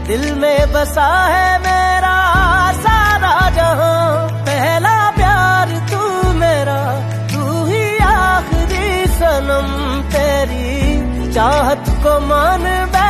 दिल में बसा है मेरा सारा जहां, पहला प्यार तू मेरा, तू ही आखिरी सनम, तेरी चाहत को मान